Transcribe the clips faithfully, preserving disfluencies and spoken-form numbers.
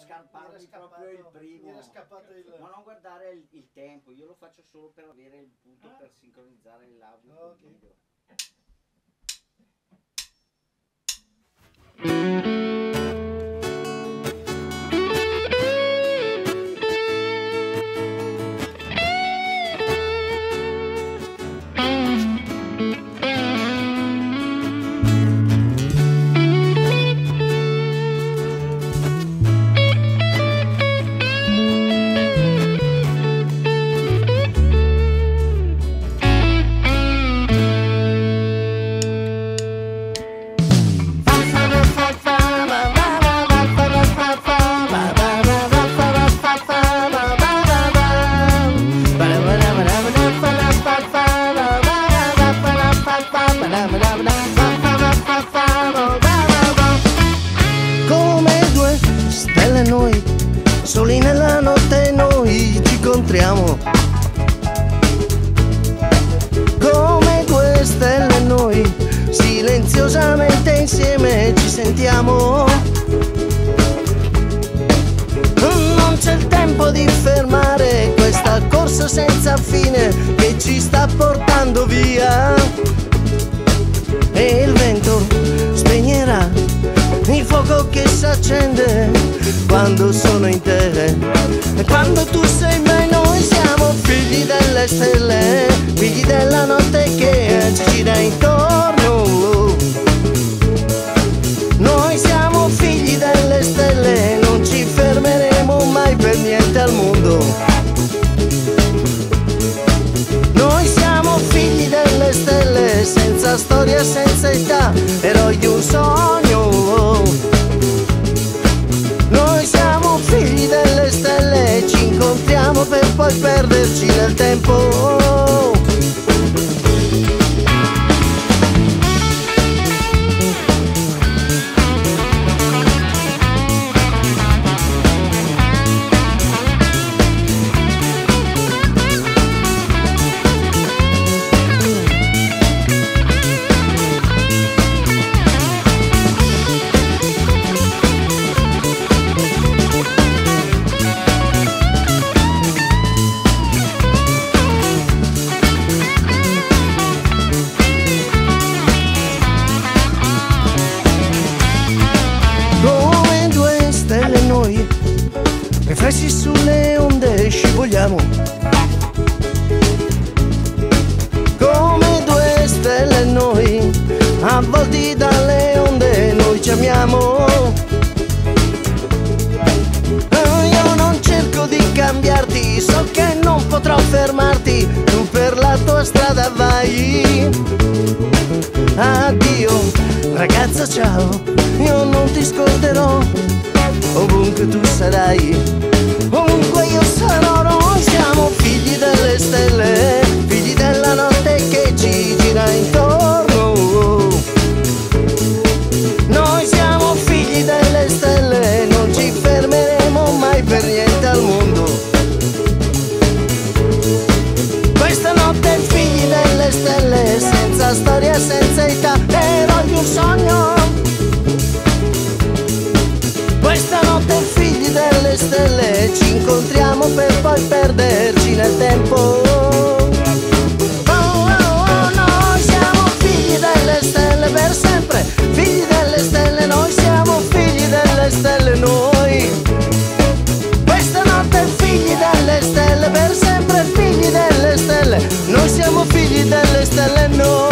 scarparmi proprio il primo. Era scappato il... Ma non guardare il, il tempo, io lo faccio solo per avere il punto Ah. per sincronizzare l'audio Ah, con ok. il video. Come due stelle noi, soli nella notte noi ci incontriamo. Come due stelle noi, silenziosamente insieme ci sentiamo. Non c'è il tempo di fermare questa corsa senza fine che ci sta portando via. E il vento spegnerà il fuoco che s'accende quando sono in te. E quando tu sei me noi siamo figli delle stelle, figli della notte che ci gira intorno. Noi siamo figli delle stelle, non ci fermeremo mai per niente al mondo. Noi siamo figli delle stelle, senza storia, senza età, eroi di un sogno. Noi siamo figli delle stelle, ci incontriamo per poi perderci nel tempo. Come due stelle noi, riflessi sulle onde scivoliamo. Come due stelle noi, avvolti dalle onde noi ci amiamo. Io non cerco di cambiarti, so che non potrò fermarti, tu per la tua strada vai. Addio ragazza, ciao, io non ti scorderò, ovunque tu sarai, ovunque io sarò. Noi siamo figli delle stelle, figli della notte che ci gira intorno. Noi siamo figli delle stelle, non ci fermeremo mai per niente al mondo. Questa notte figli delle stelle, senza storia, senza età, eroi di un sogno. Questa notte figli delle stelle, ci incontriamo per poi perderci nel tempo. Oh, oh, oh, noi siamo figli delle stelle per sempre, figli delle stelle, noi siamo figli delle stelle noi. Questa notte figli delle stelle per sempre, figli delle stelle, noi siamo figli delle stelle noi.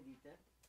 dite?